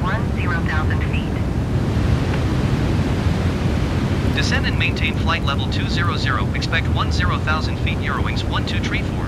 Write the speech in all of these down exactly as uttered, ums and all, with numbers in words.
ten thousand feet. Descend and maintain flight level two hundred. Expect ten thousand feet. Eurowings one two three four.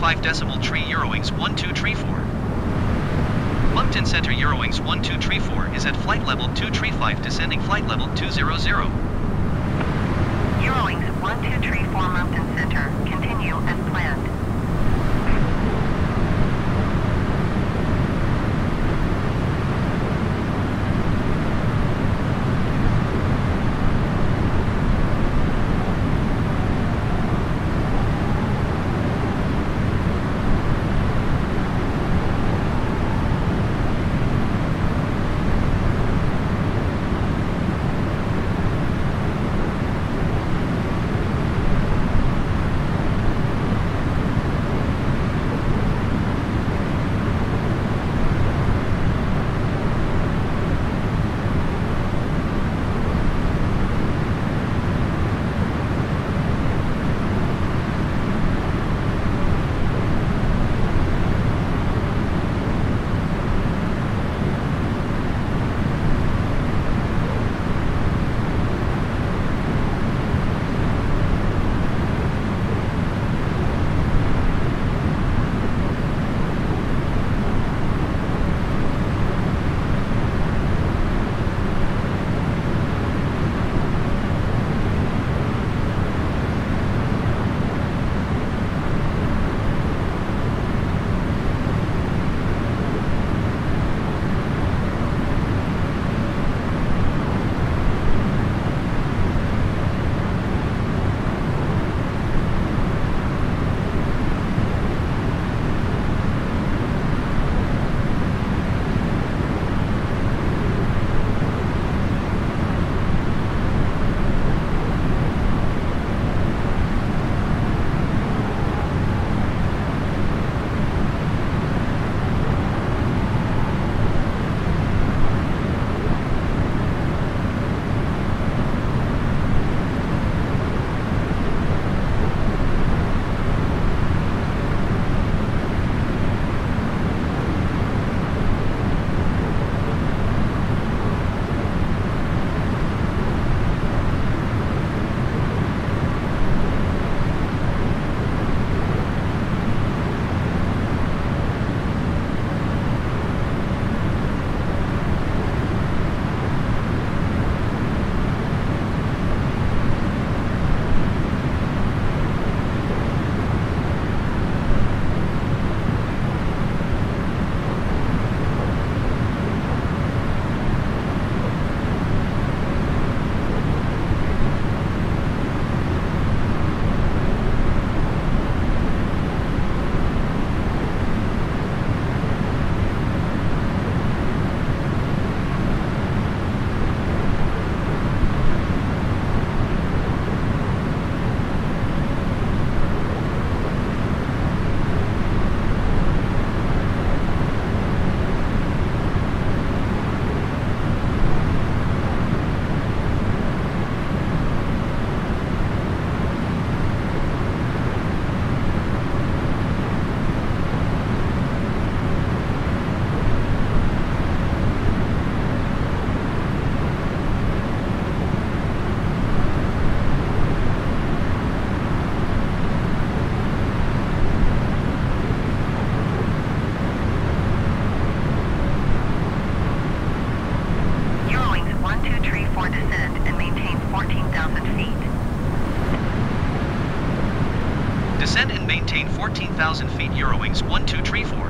five decimal tree Eurowings one two three four. Moncton Center Eurowings one two three four is at flight level two three five, descending flight level two zero zero. Eurowings one two three four Moncton Center, continue as planned. Descend and maintain fourteen thousand feet Eurowings one two three four.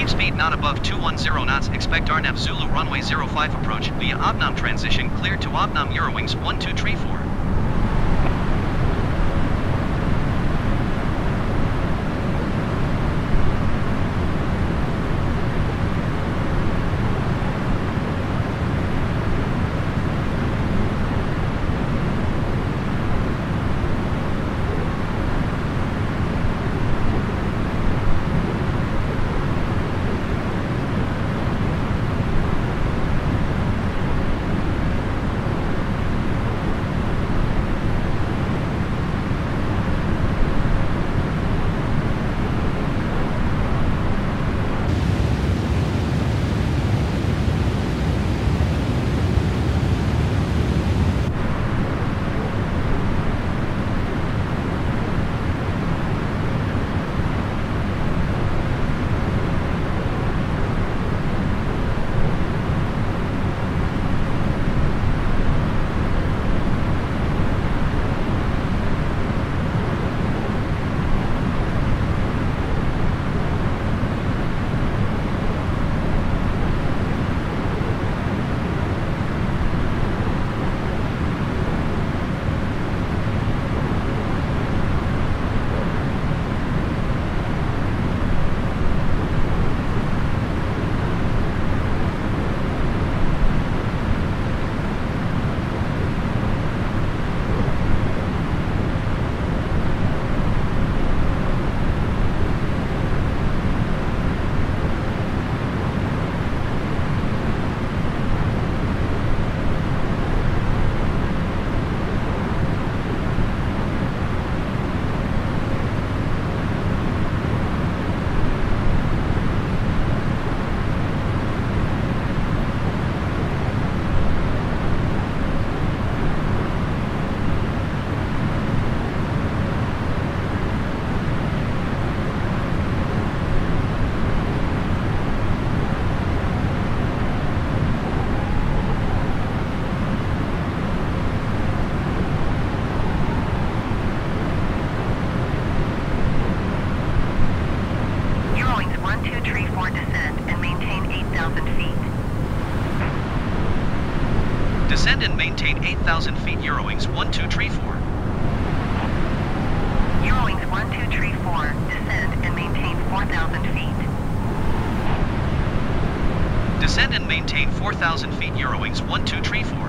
Keep speed not above two one zero knots. Expect R N A V Zulu runway zero five approach via Obnam transition cleared to Obnam Eurowings one two three four. Descend and maintain eight thousand feet. Eurowings one two three four. Eurowings one two three four, descend and maintain four thousand feet. Descend and maintain four thousand feet. Eurowings one two three four.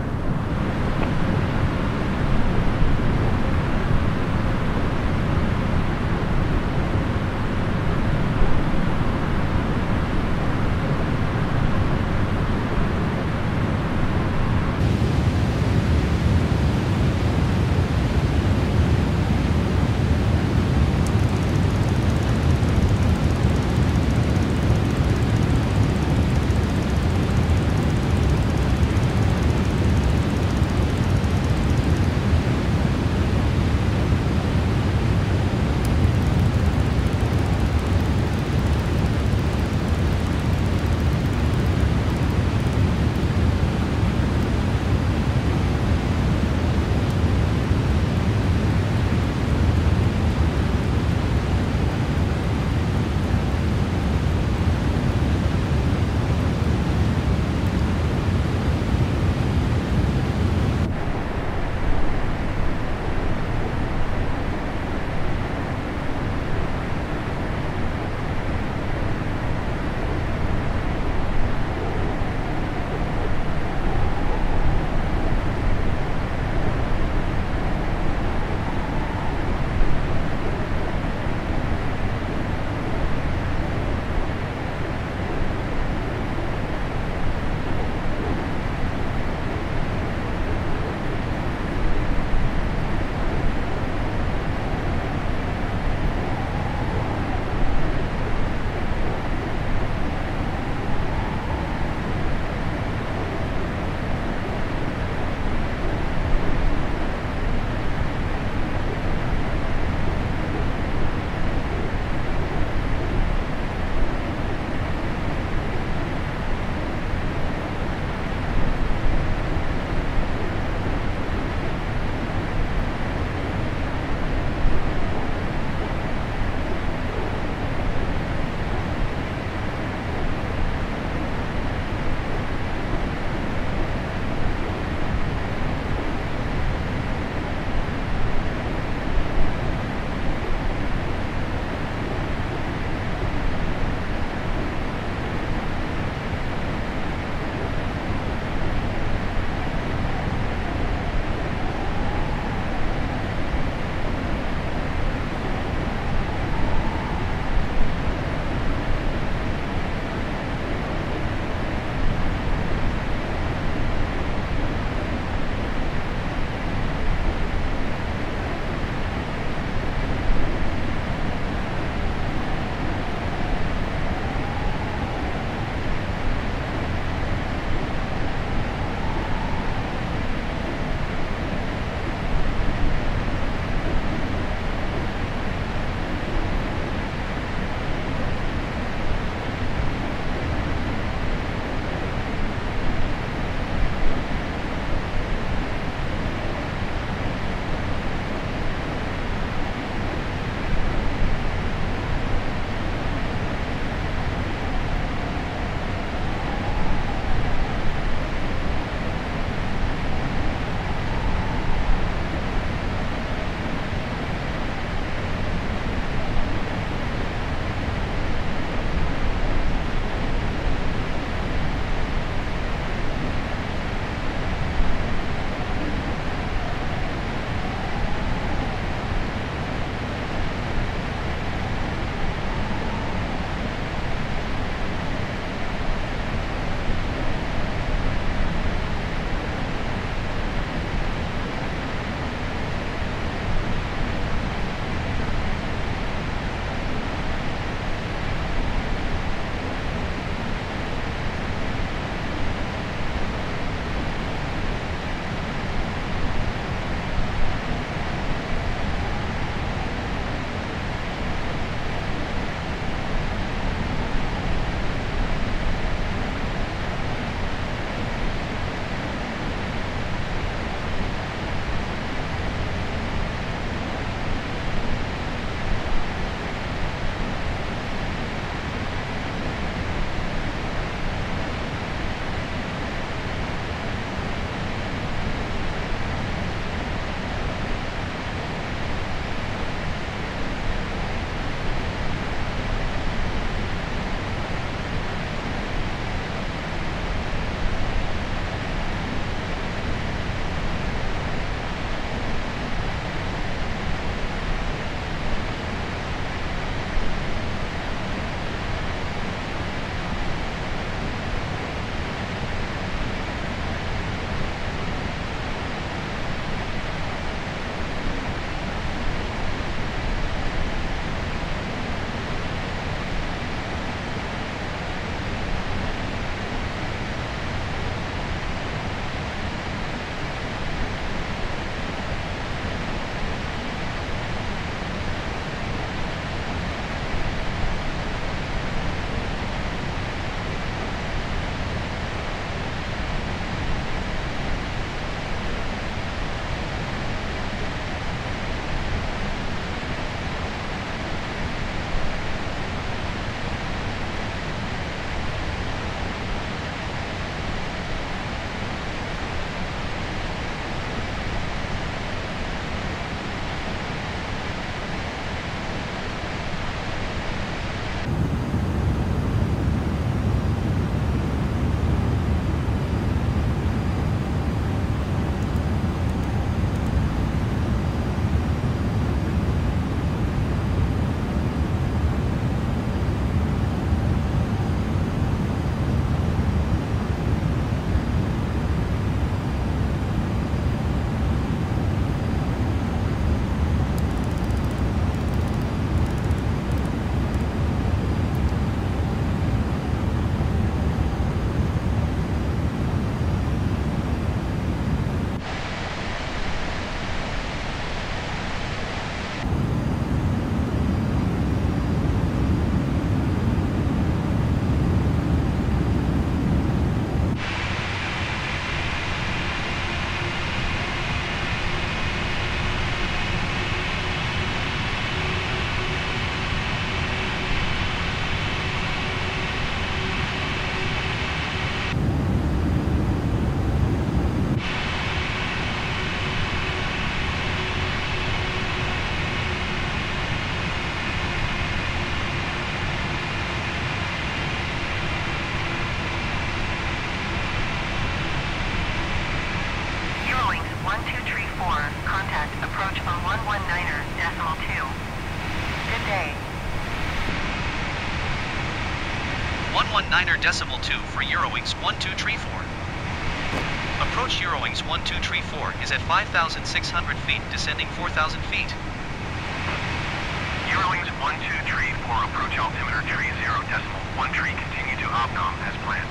niner decimal two for Eurowings one two three four. Approach Eurowings one two three four is at five thousand six hundred feet, descending four thousand feet. Eurowings one two three four, approach altimeter three zero decimal one three, continue to Opcom as planned.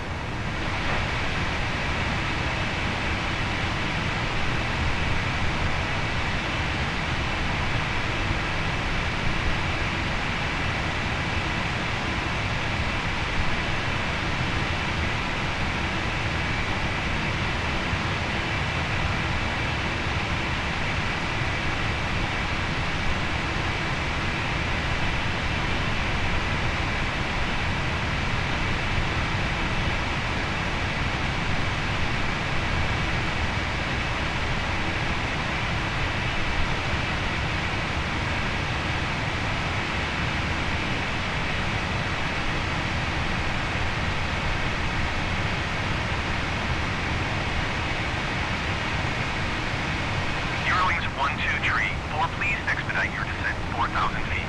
one two three four, please expedite your descent four thousand feet.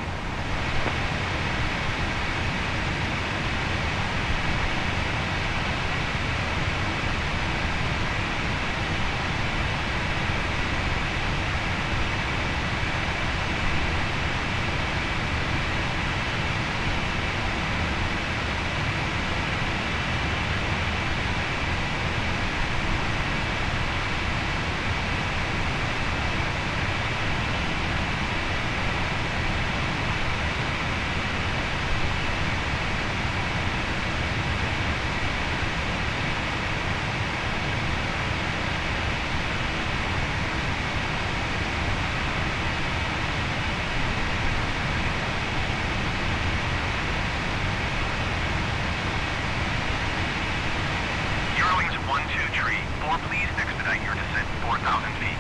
one two three four, please expedite your descent four thousand feet.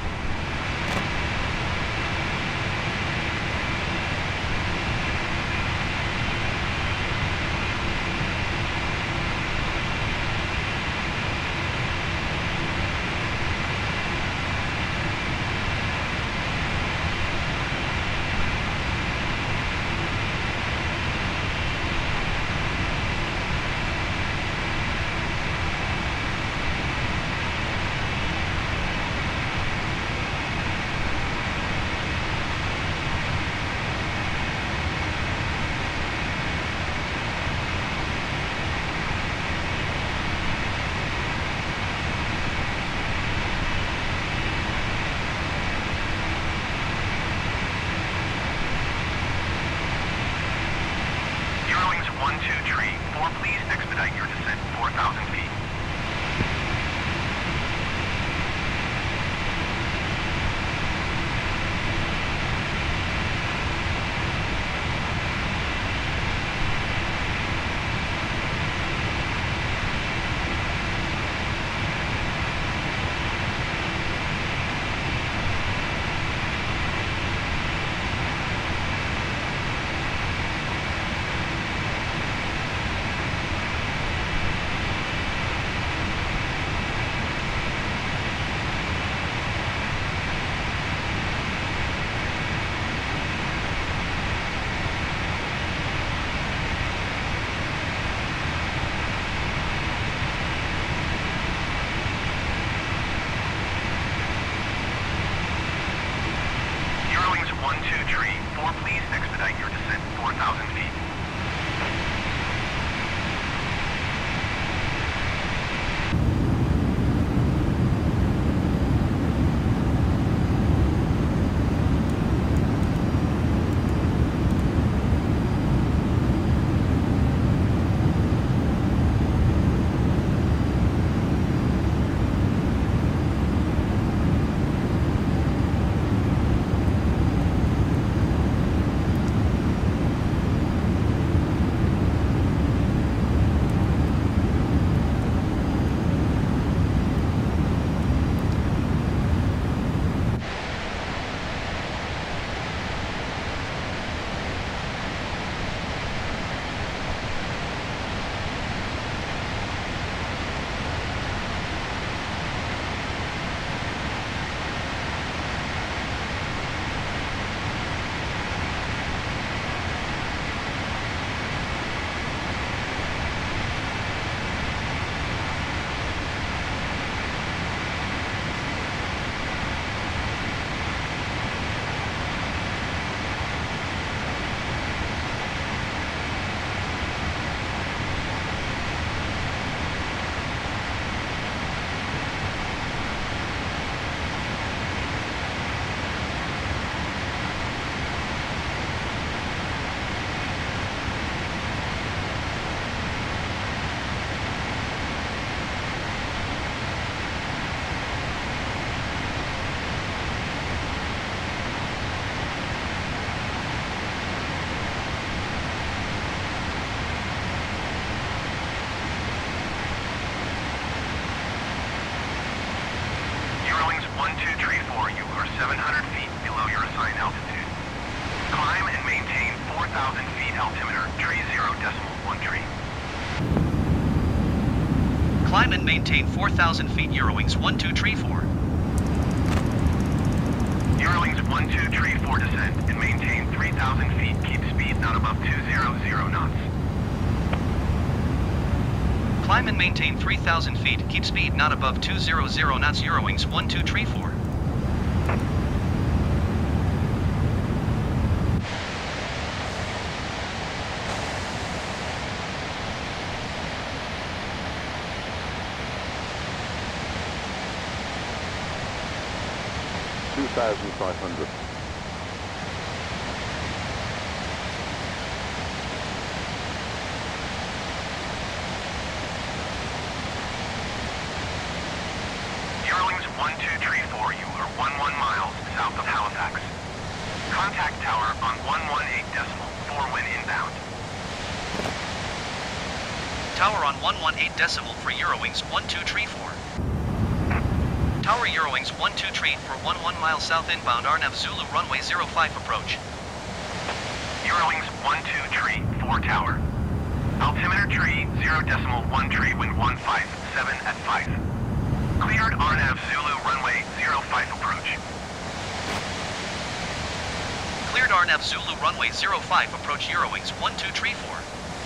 one two three four, you are seven hundred feet below your assigned altitude. Climb and maintain four thousand feet altimeter, tree zero decimal one tree. Climb and maintain four thousand feet Eurowings one two three four. Eurowings one two three four descend and maintain three thousand feet. Keep speed not above two hundred knots. Climb and maintain three thousand feet. Keep speed not above two hundred knots. Eurowings one two three four. two thousand five hundred. Eurowings one two three four, you are eleven miles south of Halifax. Contact tower on one one eight decimal four when inbound. Tower on one one eight decimal for Eurowings one two three four. Tower Eurowings one two three for one one miles south inbound R N A V Zulu runway zero five approach. Eurowings one two three four tower. Altimeter tree zero decimal one tree wind one five seven at five. Cleared R N A V Zulu runway zero five approach. Cleared R N A V Zulu runway zero five approach Eurowings one two three four.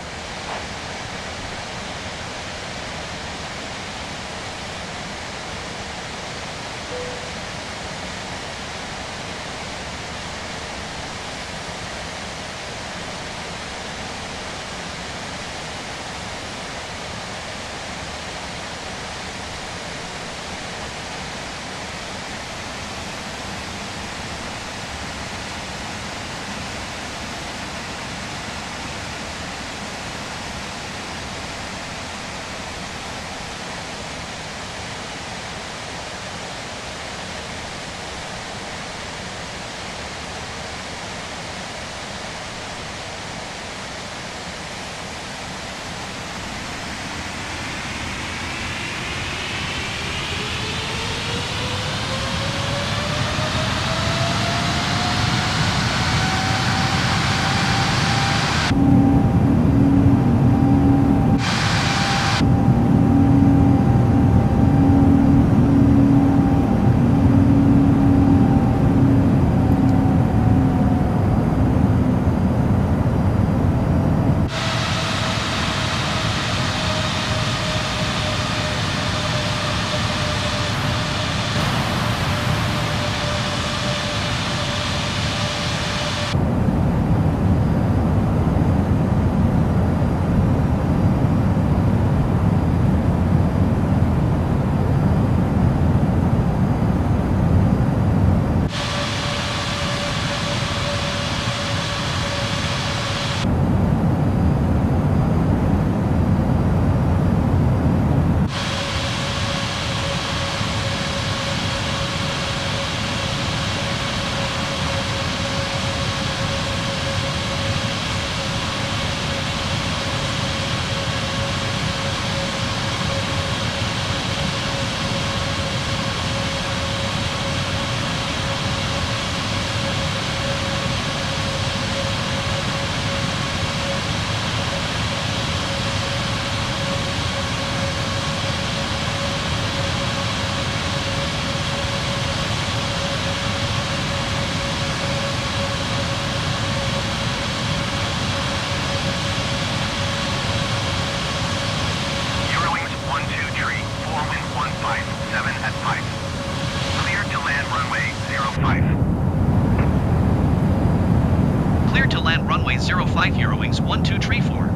zero five Eurowings one two three four.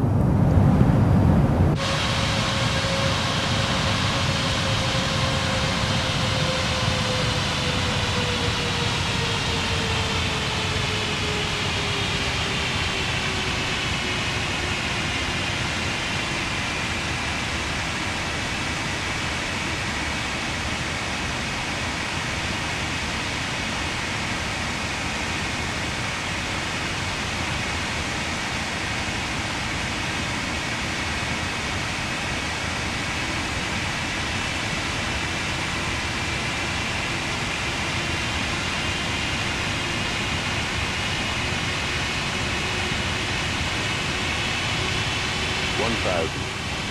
thousand.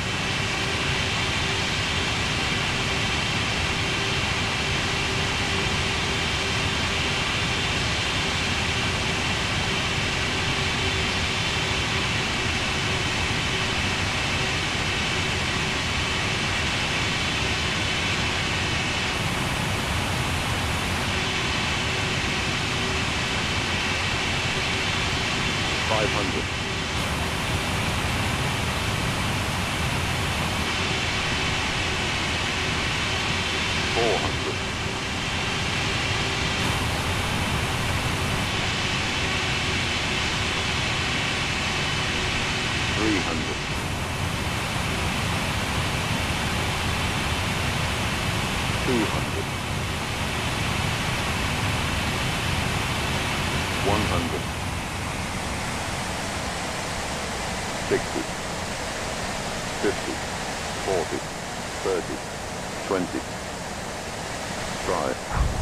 Five hundred. Four hundred. Three hundred. Two hundred. One hundred. Sixty. Fifty. Forty. Thirty. Twenty. Try.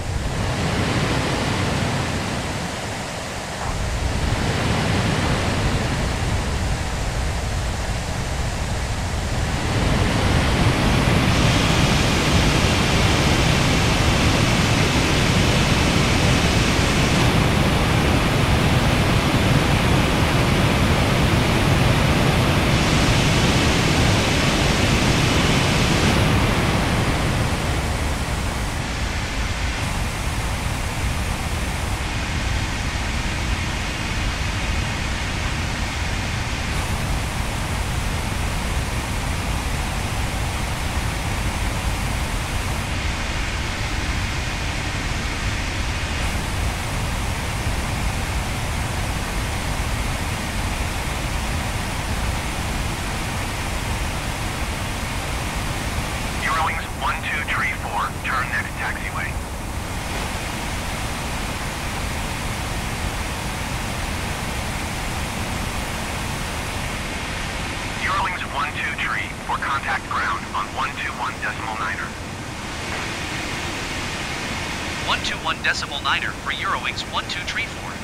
Eurowings one two three four, turn next taxiway. Eurowings one two three for contact ground on one two one decimal niner. one two one decimal niner for Eurowings one two three four.